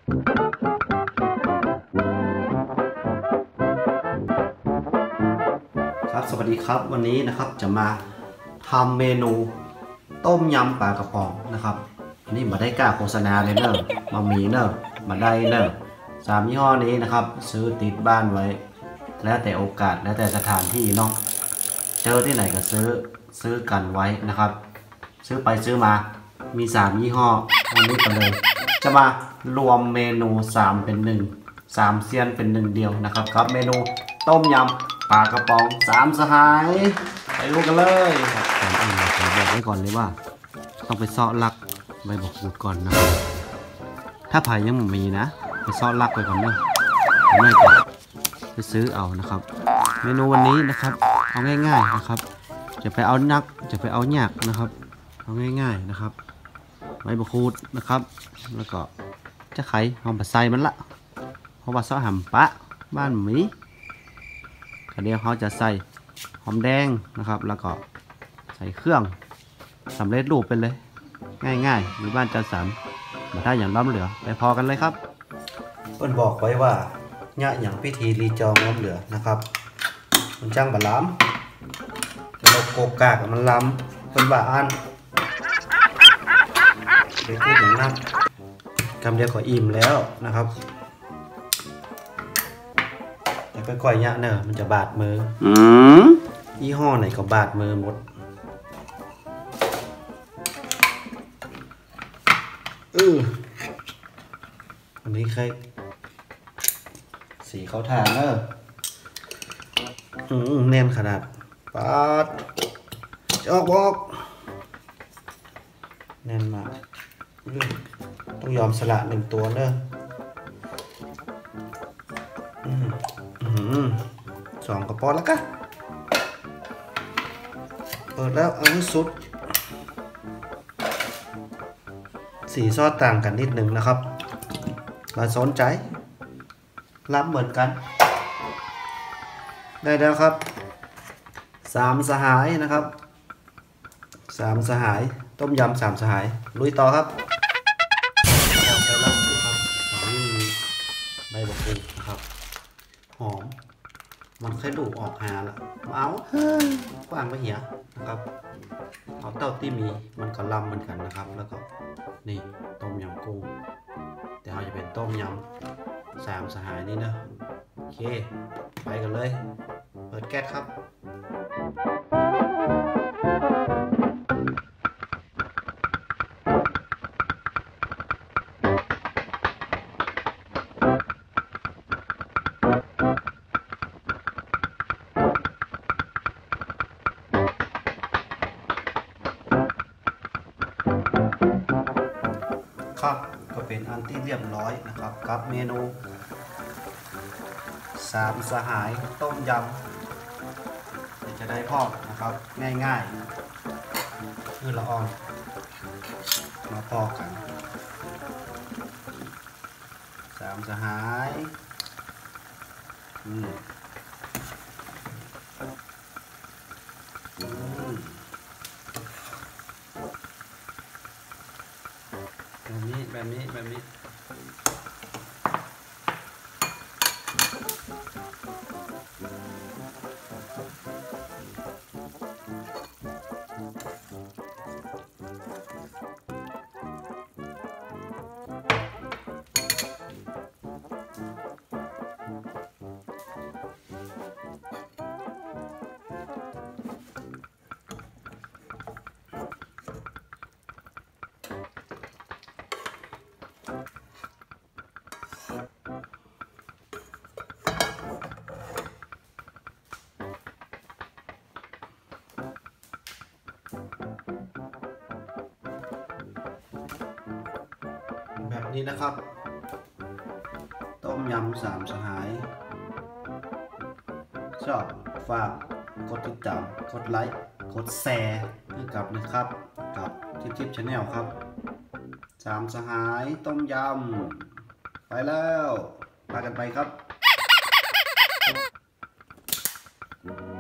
ครับสวัสดีครับวันนี้นะครับจะมาทำเมนูต้มยำปลากระป๋องนะครับอันนี้มาได้กล้าโฆษณาเลยเนอะมามีเนอะมาได้เนอะ3 ยี่ห้อนี้นะครับซื้อติดบ้านไว้แล้วแต่โอกาสแล้วแต่สถานที่เนาะเจอที่ไหนก็ซื้อกันไว้นะครับซื้อไปซื้อมามี3 ยี่ห้อวันนี้ก็เลยจะมารวมเมนู3เป็น1 3เซียนเป็น1เดียวนะครับครับเมนูต้มยำปลากระป๋อง3 สหายไปดูกันเลยก่อนอื่นขอบอกไว้ก่อนเลยว่าต้องไปเซาะลักใบบักขูดก่อนนะครับถ้าไผ่ยังไม่มีนะไปเซาะลักไปก่อนเนอะไม่ก็ไปซื้อเอานะครับเมนูวันนี้นะครับเอาง่ายๆนะครับจะไปเอานักจะไปเอายากนะครับเอาง่ายๆนะครับใบบักขูดนะครับแล้วก็จะไข่หอมผัดไส้มันละเพราะว่าเซาะหำปะบ้านหมีเดี๋ยวเขาจะใส่หอมแดงนะครับแล้วก็ใส่เครื่องสำเร็จรูปไปเลยง่ายๆหรือบ้านจัดสรรมาได้อย่างล้ำเหลือไปพอกันเลยครับเพิ่นบอกไว้ว่าเนี่ยอย่างพิธีรีจองล้ำเหลือนะครับมันจ้างบะล้ำเราโกกากมันล้ำเพิ่นว่าอันไปพูดอย่างนั้นคำเดียวก็อิ่มแล้วนะครับแต่ค่อยๆเนี่ยเนอะมันจะบาดมือยี่ห้อไหนก็บาดมือหมดวันนี้ใครสีเขาทานเนอะแน่นขนาดปาดจะออกบอกแน่นมากต้องยอมสละ1 ตัวเนอะ2 กระป๋องแล้วกันเปิดแล้วเอาให้สุดสีซอสต่างกันนิดหนึ่งนะครับมาสนใจรับเหมือนกันได้แล้วครับ3 สหายนะครับ3 สหายต้มยำ3 สหายลุยต่อครับไปแล้วครับนี่มีใบบักขูดครับหอมมันค่อยดูออกหาละเอากว้างไปเหี้ยนะครับเอาเต้าที่มีมันก็ลำเหมือนกันนะครับแล้วก็นี่ต้มยำกุ้งแต่เราจะเป็นต้มยำ3 สหายนี่นะโอเคไปกันเลยเปิดแก๊สครับครับก็เป็นอันที่เรียบร้อยนะครับกับเมนู3 สหายต้มยำจะได้พอนะครับง่ายๆคือละออนมาพอกัน3 สหายแบบนี้นะครับต้มยำ3 สหายชอบฝากกดติดตามกดไลค์กดแชร์ให้กับนะครับกับทิปชาแนลครับ3 สหายต้มยำไปแล้วพากันไปครับ